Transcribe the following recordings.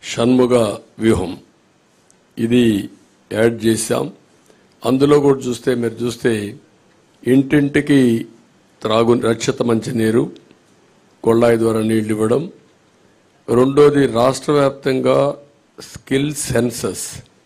షణ్ముగ వ్యూహం ఇది యాడ్ చేశాం. అందులో కూడా చూస్తే మీరు చూస్తే ఇంటింటికి రక్షిత మంచినీరు కొళ్ళాయి ద్వారా నీళ్లు ఇవ్వడం. రెండోది రాష్ట్ర వ్యాప్తంగా స్కిల్ సెన్సస్,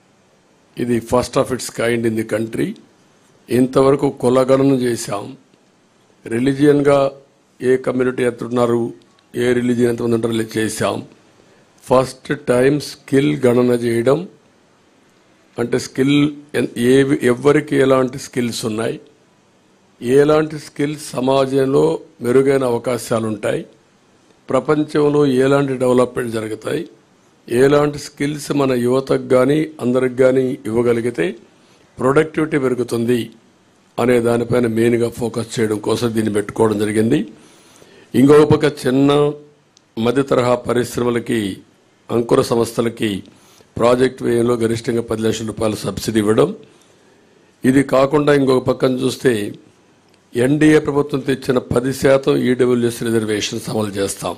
ఇది first of its kind in the country. ఇంతవరకు కులగణన చేశాం. రిలీజియన్గా ఏ కమ్యూనిటీ ఎంతున్నారు, ఏ రిలీజియన్ ఎంతమంది ఉంటారో చేశాం. ఫస్ట్ టైం స్కిల్ గణన చేయడం, అంటే స్కిల్ ఎవరికి ఎలాంటి స్కిల్స్ ఉన్నాయి, ఎలాంటి స్కిల్స్ సమాజంలో మెరుగైన అవకాశాలు ఉంటాయి, ప్రపంచంలో ఎలాంటి డెవలప్మెంట్ జరుగుతాయి, ఎలాంటి స్కిల్స్ మన యువతకు కానీ అందరికి కానీ ఇవ్వగలిగితే ప్రొడక్టివిటీ పెరుగుతుంది అనే దానిపైన మెయిన్గా ఫోకస్ చేయడం కోసం దీన్ని పెట్టుకోవడం జరిగింది. ఇంకొక పక్క చిన్న మధ్య తరహా పరిశ్రమలకి, అంకుర సంస్థలకి ప్రాజెక్ట్ వ్యయంలో గరిష్టంగా 10 లక్షల రూపాయలు సబ్సిడీ ఇవ్వడం. ఇది కాకుండా ఇంకొక పక్కన చూస్తే ఎన్డీఏ ప్రభుత్వం తెచ్చిన 10% ఈడబ్ల్యూఎస్ రిజర్వేషన్స్ అమలు చేస్తాం.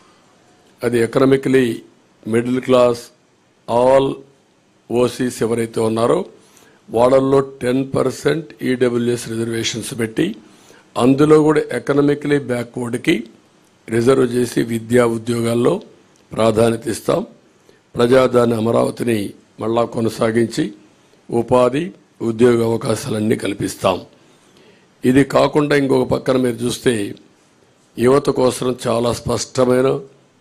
అది economically middle class all OCs ఎవరైతే ఉన్నారో వాళ్ళల్లో 10% ఈడబ్ల్యూఎస్ రిజర్వేషన్స్ పెట్టి అందులో కూడా ఎకనామికలీ బ్యాక్వర్డ్కి రిజర్వ్ చేసి విద్యా ఉద్యోగాల్లో ప్రాధాన్యత ఇస్తాం. ప్రజాదాని అమరావతిని మళ్ళా కొనసాగించి ఉపాధి ఉద్యోగ అవకాశాలన్నీ కల్పిస్తాం. ఇది కాకుండా ఇంకొక పక్కన మీరు చూస్తే యువత కోసం చాలా స్పష్టమైన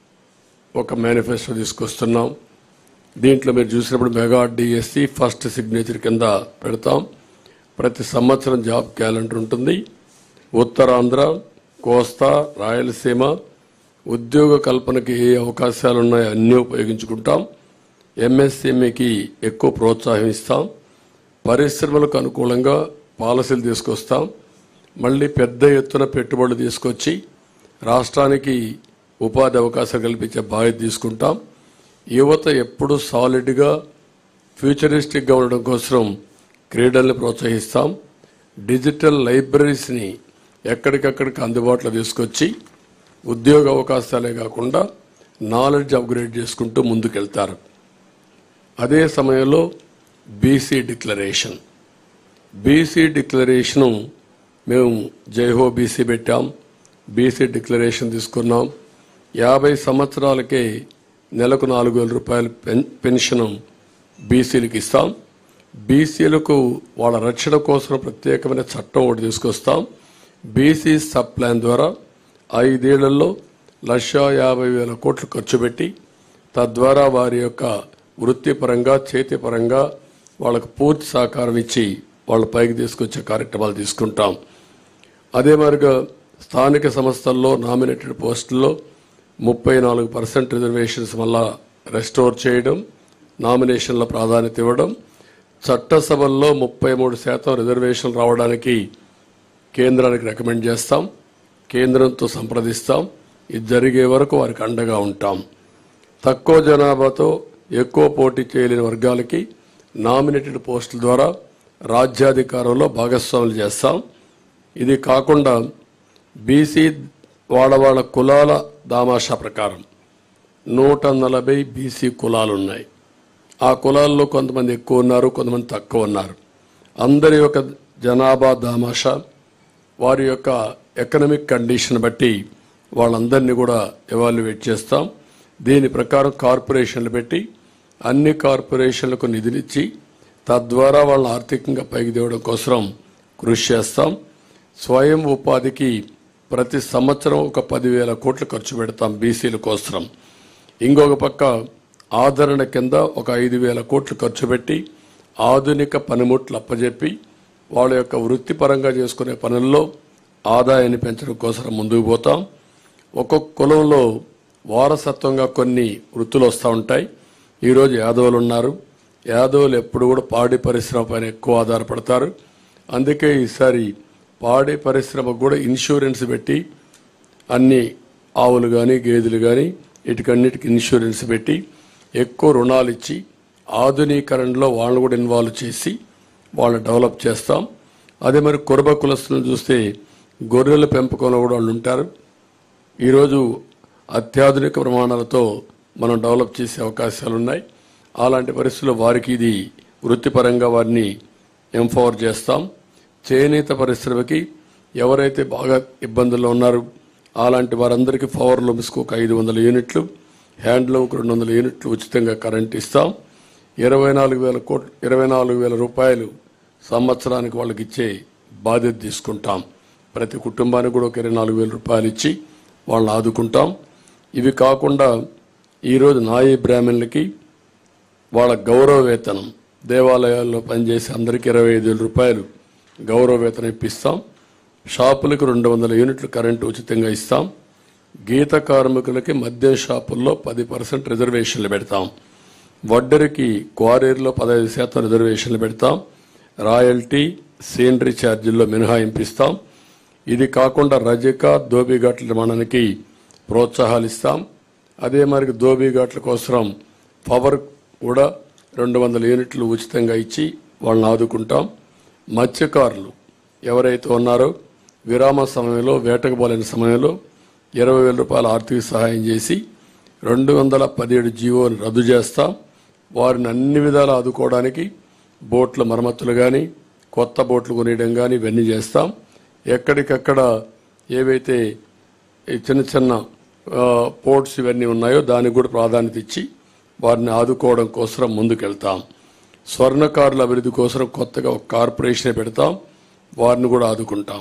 ఒక మేనిఫెస్టో తీసుకొస్తున్నాం. దీంట్లో మీరు చూసినప్పుడు మెగా డిఎస్సి ఫస్ట్ సిగ్నేచర్ కింద పెడతాం. ప్రతి సంవత్సరం జాబ్ క్యాలెండర్ ఉంటుంది. ఉత్తరాంధ్ర, కోస్తా, రాయలసీమ ఉద్యోగ కల్పనకి ఏ అవకాశాలు ఉన్నాయో అన్నీ ఉపయోగించుకుంటాం. ఎంఎస్ఎంఈకి ఎక్కువ ప్రోత్సాహం ఇస్తాం. పరిశ్రమలకు అనుకూలంగా పాలసీలు తీసుకొస్తాం. మళ్ళీ పెద్ద ఎత్తున పెట్టుబడులు తీసుకొచ్చి రాష్ట్రానికి ఉపాధి అవకాశాలు కల్పించే బాధ్యత తీసుకుంటాం. యువత ఎప్పుడు సాలిడ్గా ఫ్యూచరిస్టిక్గా ఉండడం కోసం క్రీడల్ని ప్రోత్సహిస్తాం. డిజిటల్ లైబ్రరీస్ని ఎక్కడికక్కడికి అందుబాటులో తీసుకొచ్చి ఉద్యోగ అవకాశాలే కాకుండా నాలెడ్జ్ అప్గ్రేడ్ చేసుకుంటూ ముందుకెళ్తారు. అదే సమయంలో బీసీ డిక్లరేషను మేము జైహో బీసీ పెట్టాం. బీసీ డిక్లరేషన్ తీసుకున్నాం. 50 సంవత్సరాలకే నెలకు 4,000 రూపాయలు పెన్షన్ బీసీలకు ఇస్తాం. బీసీలకు వాళ్ళ రక్షణ కోసం ప్రత్యేకమైన చట్టం ఒకటి తీసుకొస్తాం. బీసీ సబ్ ప్లాన్ ద్వారా 5 ఏళ్లలో 1,50,000 కోట్లు ఖర్చు పెట్టి తద్వారా వారి యొక్క వృత్తిపరంగా చేతిపరంగా వాళ్ళకు పూర్తి సహకారం ఇచ్చి వాళ్ళ పైకి తీసుకొచ్చే కార్యక్రమాలు తీసుకుంటాం. అదే మరిగా స్థానిక సంస్థల్లో నామినేటెడ్ పోస్టుల్లో 34% రిజర్వేషన్స్ వల్ల రెస్టోర్ చేయడం, నామినేషన్ల ప్రాధాన్యత ఇవ్వడం, చట్టసభల్లో 33% రిజర్వేషన్ రావడానికి కేంద్రానికి రికమెండ్ చేస్తాం. కేంద్రంతో సంప్రదిస్తాం. ఇది జరిగే వరకు వారికి అండగా ఉంటాం. తక్కువ జనాభాతో ఎక్కువ పోటీ చేయలేని వర్గాలకి నామినేటెడ్ పోస్టుల ద్వారా రాజ్యాధికారంలో భాగస్వాములు చేస్తాం. ఇది కాకుండా బీసీ వాళ్ళ కులాల దామాషా ప్రకారం 140 బీసీ కులాలు ఉన్నాయి. ఆ కులాల్లో కొంతమంది ఎక్కువ ఉన్నారు, కొంతమంది తక్కువ ఉన్నారు. అందరి యొక్క జనాభా దామాషా, వారి యొక్క ఎకనామిక్ కండిషన్ బట్టి వాళ్ళందరినీ కూడా ఎవాల్యుయేట్ చేస్తాం. దీని ప్రకారం కార్పొరేషన్లు పెట్టి అన్ని కార్పొరేషన్లకు నిధులిచ్చి తద్వారా వాళ్ళని ఆర్థికంగా పైకి తేవడం కోసం కృషి చేస్తాం. స్వయం ఉపాధికి ప్రతి సంవత్సరం ఒక 10,000 కోట్లు ఖర్చు పెడతాం బీసీల కోసం. ఇంకొక పక్క ఆదరణ కింద ఒక 5,000 కోట్లు ఖర్చు పెట్టి ఆధునిక పనిముట్లు అప్పజెప్పి వాళ్ళ యొక్క వృత్తిపరంగా చేసుకునే పనుల్లో ఆదాయాన్ని పెంచడం కోసం ముందుకు పోతాం. ఒక్కొక్క కులంలో వారసత్వంగా కొన్ని వృత్తులు వస్తూ ఉంటాయి. ఈరోజు యాదవులు ఉన్నారు. యాదవులు ఎప్పుడు కూడా పాడి పరిశ్రమ పైన ఎక్కువ ఆధారపడతారు. అందుకే ఈసారి పాడి పరిశ్రమకు కూడా ఇన్సూరెన్స్ పెట్టి అన్ని ఆవులు కానీ గేదెలు కానీ వీటికన్నిటికి ఇన్సూరెన్స్ పెట్టి ఎక్కువ రుణాలు ఇచ్చి ఆధునీకరణలో వాళ్ళని కూడా ఇన్వాల్వ్ చేసి వాళ్ళని డెవలప్ చేస్తాం. అదే మరి కురబ కులస్తులను చూస్తే గొర్రెల పెంపకంలో కూడా వాళ్ళు ఉంటారు. ఈరోజు అత్యాధునిక ప్రమాణాలతో మనం డెవలప్ చేసే అవకాశాలు ఉన్నాయి. అలాంటి పరిస్థితుల్లో వారికి ఇది వృత్తిపరంగా వారిని ఎంపవర్ చేస్తాం. చేనేత పరిశ్రమకి ఎవరైతే బాగా ఇబ్బందుల్లో ఉన్నారో అలాంటి వారందరికీ పవర్ లూమ్స్కు ఒక 500 యూనిట్లు, హ్యాండ్లూమ్కి 200 యూనిట్లు ఉచితంగా కరెంట్ ఇస్తాం. 24,000 రూపాయలు సంవత్సరానికి వాళ్ళకి ఇచ్చే బాధ్యత తీసుకుంటాం. ప్రతి కుటుంబానికి కూడా ఒక 24,000 రూపాయలు ఇచ్చి వాళ్ళని ఆదుకుంటాం. ఇవి కాకుండా ఈరోజు నాయీ బ్రాహ్మణులకి వాళ్ళ గౌరవ వేతనం, దేవాలయాల్లో పనిచేసే అందరికీ 25,000 రూపాయలు గౌరవ వేతనం ఇప్పిస్తాం. షాపులకు 200 యూనిట్లు కరెంటు ఉచితంగా ఇస్తాం. గీత కార్మికులకి మద్యం షాపుల్లో 10% రిజర్వేషన్లు పెడతాం. వడ్డరికి క్వారీల్లో 15% రిజర్వేషన్లు పెడతాం. రాయల్టీ, సీనరీ ఛార్జీల్లో మినహాయింపు ఇస్తాం. ఇది కాకుండా రజక, దోబిఘాట్ల నిర్మాణానికి ప్రోత్సాహాలు ఇస్తాం. అదే మరి దోబిఘాట్ల కోసం పవర్ కూడా 200 యూనిట్లు ఉచితంగా ఇచ్చి వాళ్ళని ఆదుకుంటాం. మత్స్యకారులు ఎవరైతే ఉన్నారో విరామ సమయంలో, వేటకు పోలేని సమయంలో 20,000 రూపాయల ఆర్థిక సహాయం చేసి 217 జీవోని రద్దు చేస్తాం. వారిని అన్ని విధాలు ఆదుకోవడానికి బోట్ల మరమ్మతులు కానీ, కొత్త బోట్లు కొనియడం కానీ ఇవన్నీ చేస్తాం. ఎక్కడికక్కడ ఏవైతే చిన్న చిన్న పోర్ట్స్ ఇవన్నీ ఉన్నాయో దానికి కూడా ప్రాధాన్యత ఇచ్చి వారిని ఆదుకోవడం కోసం ముందుకెళ్తాం. స్వర్ణకారుల అభివృద్ధి కోసం కొత్తగా ఒక కార్పొరేషన్ పెడతాం. వారిని కూడా ఆదుకుంటాం.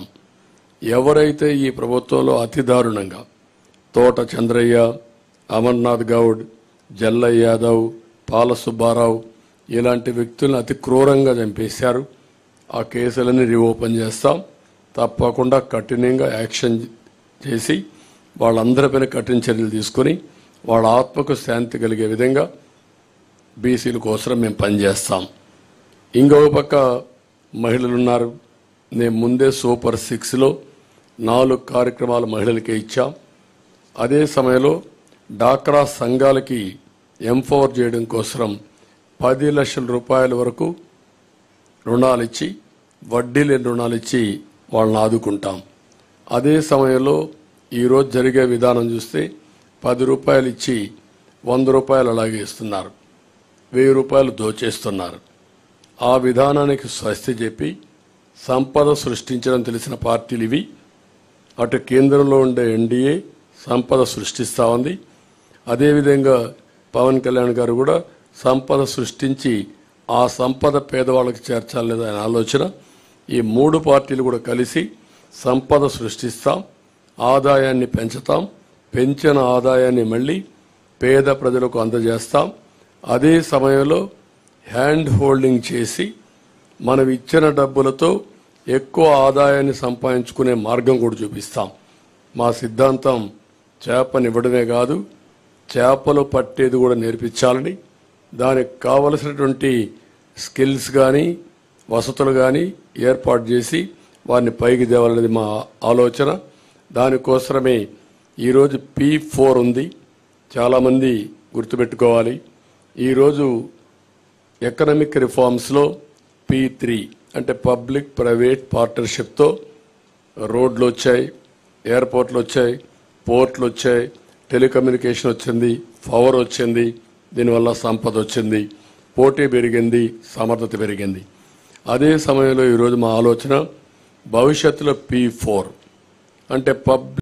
ఎవరైతే ఈ ప్రభుత్వంలో అతి దారుణంగా తోట చంద్రయ్య, అమర్నాథ్ గౌడ్, జల్లయ్య యాదవ్, పాల సుబ్బారావు ఇలాంటి వ్యక్తులను అతి క్రూరంగా చంపేశారు, ఆ కేసులన్నీ రీఓపెన్ చేస్తాం. తప్పకుండా కఠినంగా యాక్షన్ చేసి వాళ్ళందరిపైన కఠిన చర్యలు తీసుకుని వాళ్ళ ఆత్మకు శాంతి కలిగే విధంగా బీసీల కోసం మేము పనిచేస్తాం. ఇంకొక పక్క మహిళలు ఉన్నారు. నేను ముందే సూపర్ 6లో 4 కార్యక్రమాలు మహిళలకే ఇచ్చాం. అదే సమయంలో డాక్రా సంఘాలకి ఎంపవర్ చేయడం కోసం 10 లక్షల రూపాయల వరకు రుణాలు ఇచ్చి, వడ్డీ లేని రుణాలు ఇచ్చి వాళ్ళని ఆదుకుంటాం. అదే సమయంలో ఈరోజు జరిగే విధానం చూస్తే 10 రూపాయలు ఇచ్చి 100 రూపాయలు అలాగే ఇస్తున్నారు, 1000 రూపాయలు దోచేస్తున్నారు. ఆ విధానానికి స్వస్తి చెప్పి సంపద సృష్టించడం తెలిసిన పార్టీలు ఇవి. అటు కేంద్రంలో ఉండే ఎన్డీఏ సంపద సృష్టిస్తూ ఉంది. అదేవిధంగా పవన్ కళ్యాణ్ గారు కూడా సంపద సృష్టించి ఆ సంపద పేదవాళ్ళకి చేర్చాలనేది ఆయన ఆలోచన. ఈ 3 పార్టీలు కూడా కలిసి సంపద సృష్టిస్తాం, ఆదాయాన్ని పెంచుతాం, పెంచిన ఆదాయాన్ని మళ్ళీ పేద ప్రజలకు అందజేస్తాం. అదే సమయంలో హ్యాండ్ హోల్డింగ్ చేసి మనం ఇచ్చిన డబ్బులతో ఎక్కువ ఆదాయాన్ని సంపాదించుకునే మార్గం కూడా చూపిస్తాం. మా సిద్ధాంతం చేపనివ్వడమే కాదు, చేపలు పట్టేది కూడా నేర్పించాలని, దానికి కావలసినటువంటి స్కిల్స్ కానీ వసతులు కానీ ఏర్పాటు చేసి వారిని పైకి తేవాలనేది మా ఆలోచన. దానికోసమే ఈరోజు P4 ఉంది. చాలామంది గుర్తుపెట్టుకోవాలి. ఈరోజు ఎకనామిక్ రిఫార్మ్స్లో P3 అంటే పబ్లిక్ ప్రైవేట్ పార్ట్నర్షిప్తో రోడ్లు వచ్చాయి, ఎయిర్పోర్ట్లు వచ్చాయి, పోర్ట్లు వచ్చాయి, టెలికమ్యూనికేషన్ వచ్చింది, పవర్ వచ్చింది. దీనివల్ల సంపద వచ్చింది, పోటీ పెరిగింది, సమర్థత పెరిగింది. అదే సమయంలో ఈరోజు మా ఆలోచన భవిష్యత్తులో P4 అంటే పబ్లిక్